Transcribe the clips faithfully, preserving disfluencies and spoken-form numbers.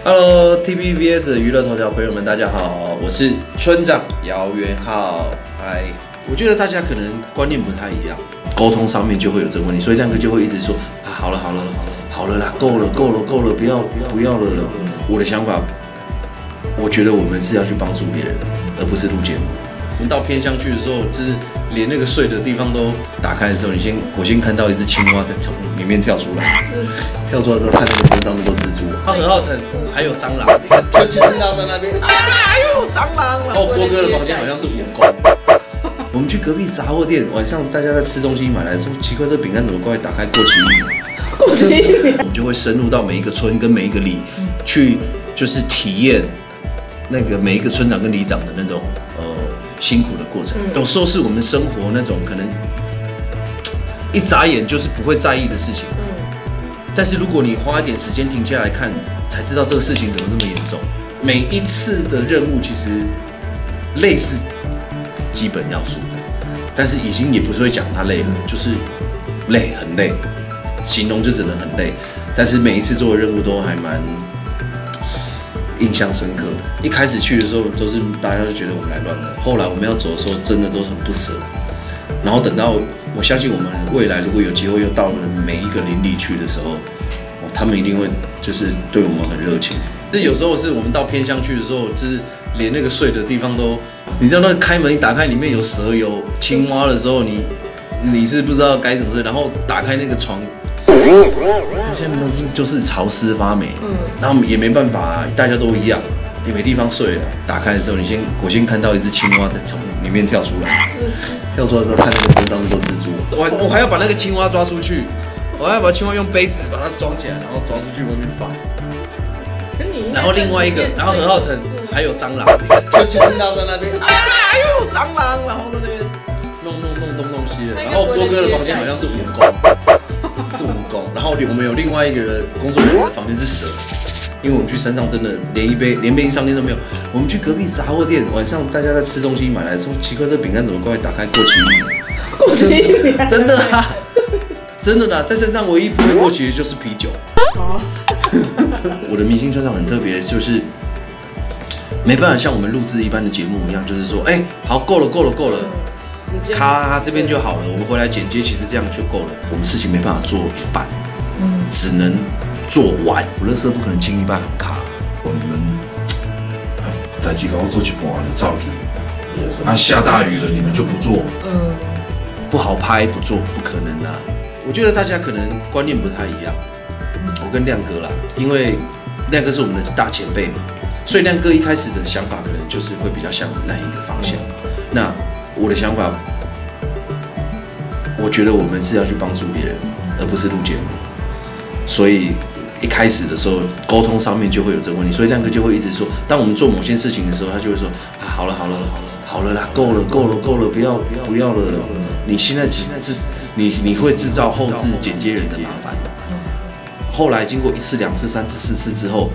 Hello T V B S 娱乐头条朋友们，大家好，我是村长姚元浩。嗨，我觉得大家可能观念不太一样，沟通上面就会有这个问题，所以亮哥就会一直说啊，好了好了好了啦，够了够了够了，不要不要了。我的想法，我觉得我们是要去帮助别人，而不是录节目。我们到偏乡去的时候，就是连那个睡的地方都打开的时候，你先我先看到一只青蛙在从里面跳出来，跳出来之后看那个身上那么多蜘蛛，它很好沉，还有蟑螂，就听到在那边啊，又有蟑螂。然后郭哥的房间好像是蜈蚣。我们去隔壁杂货店，晚上大家在吃东西，买来说奇怪，这饼干怎么过来打开过期米？ 过期米， 我们就会深入到每一个村跟每一个里去，就是体验那个每一个村长跟里长的那种呃。辛苦的过程，有时候是我们生活那种可能一眨眼就是不会在意的事情，但是如果你花一点时间停下来看，才知道这个事情怎么这么严重。每一次的任务其实累是基本要素，但是已经也不是会讲它累了，就是累很累，形容就只能很累。但是每一次做的任务都还蛮印象深刻的。一开始去的时候，都是大家都觉得我们来乱的。后来我们要走的时候，真的都很不舍。然后等到我相信我们未来如果有机会又到了每一个邻里去的时候，哦，他们一定会就是对我们很热情。是有时候是我们到偏乡去的时候，就是连那个睡的地方都，你知道那个开门一打开，里面有蛇有青蛙的时候，你你是不知道该怎么睡。然后打开那个床。现在都是就是潮湿发霉，嗯，然后也没办法啊，大家都一样，也没地方睡了。打开的时候，你先我先看到一只青蛙在从里面跳出来，跳出来之后看那个身上那么多蜘蛛，我我还要把那个青蛙抓出去，我还要把青蛙用杯子把它装起来，然后抓出去外面放。然后另外一个，然后何浩成还有蟑螂，就就听到在那边啊，又有蟑螂，然后在那边弄弄弄东弄西的。然后郭哥的房间好像是蜈蚣。是蜈蚣，然后我们有另外一个人工作人员的房间是蛇，因为我们去山上真的连一杯连便利商店都没有。我们去隔壁杂货店，晚上大家在吃东西，买来说奇怪，这饼干怎么过来打开过期米？ 过期米， 真的啊，真的啦，在山上唯一不会过期的就是啤酒。我的明星村长很特别，就是没办法像我们录制一般的节目一样，就是说，哎、欸，好，够了，够了，够了。咔，这边就好了。我们回来剪接，其实这样就够了。我们事情没办法做一半，嗯，只能做完。我垃圾不可能清一半很卡。 你们代志搞做一半就走去，啊，下大雨了你们就不做， 嗯， 不好拍不做，不可能的、啊。我觉得大家可能观念不太一样。我跟亮哥啦，因为亮哥是我们的大前辈嘛，所以亮哥一开始的想法可能就是会比较像那一个方向。那我的想法，我觉得我们是要去帮助别人，而不是录节目。所以一开始的时候，沟通上面就会有这个问题，所以亮哥就会一直说，当我们做某些事情的时候，他就会说啊，好了好了好了啦，够了够了够了，不要不要了，你现在只制你你会制造后置剪接人的麻烦。后来经过一次两次三次四次之后，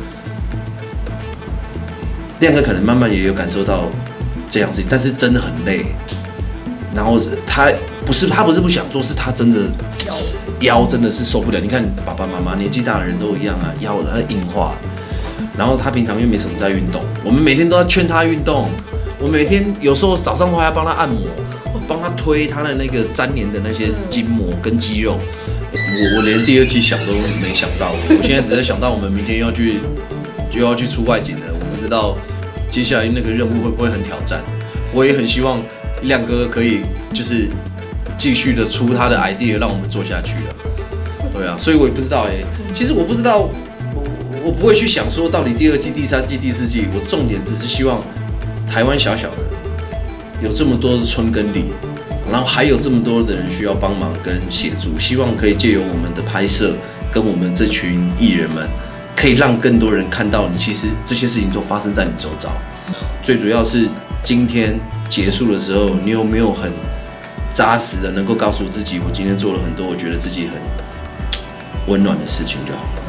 亮哥可能慢慢也有感受到这样子，但是真的很累。然后他不是他不是不想做，是他真的腰真的是受不了。你看爸爸妈妈年纪大的人都一样啊，腰他硬化。然后他平常又没什么在运动，我们每天都要劝他运动。我每天有时候早上都还要帮他按摩，帮他推他的那个粘连的那些筋膜跟肌肉。我我连第二季想都没想到，我现在只是想到我们明天要去就要去出外景了，我不知道接下来那个任务会不会很挑战。我也很希望亮哥可以就是继续的出他的 idea 让我们做下去啊。对啊，所以我也不知道哎、欸，其实我不知道，我我不会去想说到底第二季、第三季、第四季，我重点只是希望台湾小小的有这么多的村跟里。然后还有这么多的人需要帮忙跟协助，希望可以借由我们的拍摄，跟我们这群艺人们，可以让更多人看到你，其实这些事情都发生在你周遭。最主要是今天结束的时候，你有没有很扎实的能够告诉自己，我今天做了很多我觉得自己很温暖的事情就好。